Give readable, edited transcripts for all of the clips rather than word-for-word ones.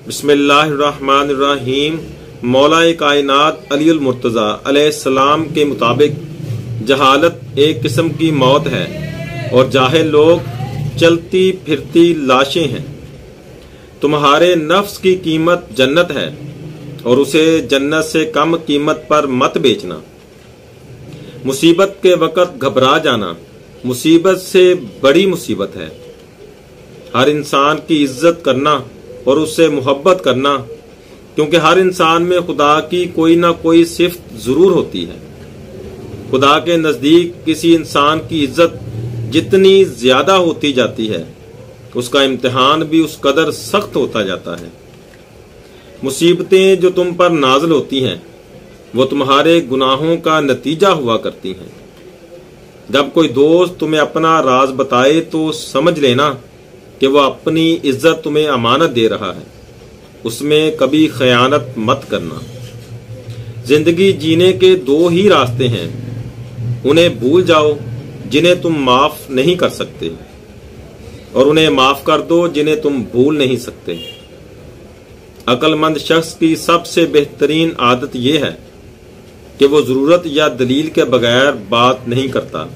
बिस्मिल्लाहिर्रहमानिर्रहीम। मौला कायनात अली मुर्तज़ा अलैहिस्सलाम के मुताबिक जहालत एक किस्म की मौत है और जाहिल लोग चलती फिरती लाशें हैं। तुम्हारे नफ्स की कीमत जन्नत है और उसे जन्नत से कम कीमत पर मत बेचना। मुसीबत के वक़्त घबरा जाना मुसीबत से बड़ी मुसीबत है। हर इंसान की इज्जत करना और उससे मोहब्बत करना, क्योंकि हर इंसान में खुदा की कोई ना कोई सिफ्त जरूर होती है। खुदा के नज़दीक किसी इंसान की इज्जत जितनी ज्यादा होती जाती है, उसका इम्तिहान भी उस कदर सख्त होता जाता है। मुसीबतें जो तुम पर नाज़िल होती हैं वो तुम्हारे गुनाहों का नतीजा हुआ करती हैं। जब कोई दोस्त तुम्हें अपना राज बताए तो समझ लेना कि वह अपनी इज्जत तुम्हें अमानत दे रहा है। उसमें कभी खयानत मत करना। जिंदगी जीने के दो ही रास्ते हैं, उन्हें भूल जाओ जिन्हें तुम माफ नहीं कर सकते, और उन्हें माफ कर दो जिन्हें तुम भूल नहीं सकते। अक्लमंद शख्स की सबसे बेहतरीन आदत यह है कि वो जरूरत या दलील के बगैर बात नहीं करता।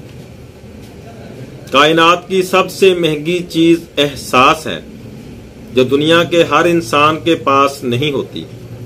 कायनात की सबसे महंगी चीज एहसास है जो दुनिया के हर इंसान के पास नहीं होती।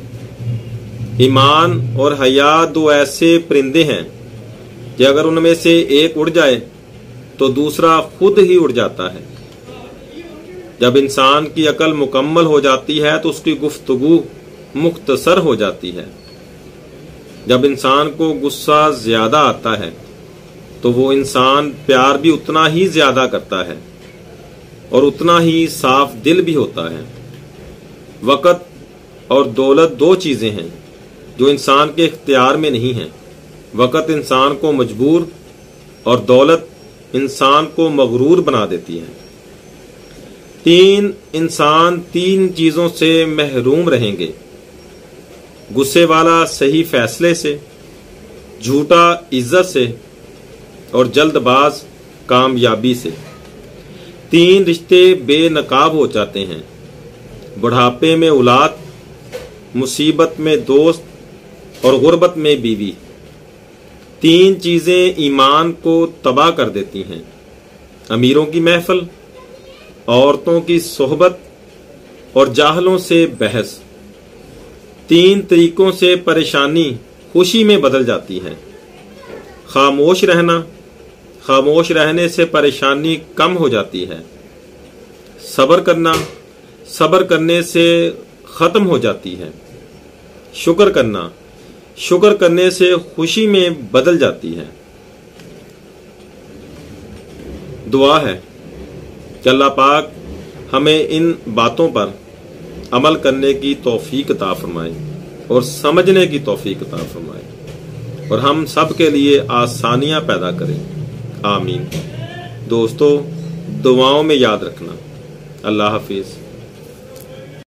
ईमान और हया दो ऐसे परिंदे हैं कि अगर उनमें से एक उड़ जाए तो दूसरा खुद ही उड़ जाता है। जब इंसान की अकल मुकम्मल हो जाती है तो उसकी गुफ्तगू मुख्तसर हो जाती है। जब इंसान को गुस्सा ज्यादा आता है तो वो इंसान प्यार भी उतना ही ज्यादा करता है और उतना ही साफ दिल भी होता है। वक़्त और दौलत दो चीजें हैं जो इंसान के इख्तियार में नहीं हैं। वक़्त इंसान को मजबूर और दौलत इंसान को मगरूर बना देती है। इंसान तीन चीजों से महरूम रहेंगे: गुस्से वाला सही फैसले से, झूठा इज्जत से, और जल्दबाज कामयाबी से। तीन रिश्ते बेनकाब हो जाते हैं: बुढ़ापे में औलाद, मुसीबत में दोस्त और गुर्बत में बीवी। तीन चीजें ईमान को तबाह कर देती हैं: अमीरों की महफिल, औरतों की सोहबत और जाहलों से बहस। तीन तरीकों से परेशानी खुशी में बदल जाती है: खामोश रहना, खामोश रहने से परेशानी कम हो जाती है। सब्र करना, सब्र करने से खत्म हो जाती है। शुक्र करना, शुक्र करने से खुशी में बदल जाती है। दुआ है कि अल्लाह पाक हमें इन बातों पर अमल करने की तौफीक अता फरमाए और समझने की तौफीक अता फरमाए और हम सब के लिए आसानियां पैदा करें। आमीन। दोस्तों, दुआओं में याद रखना। अल्लाह हाफिज।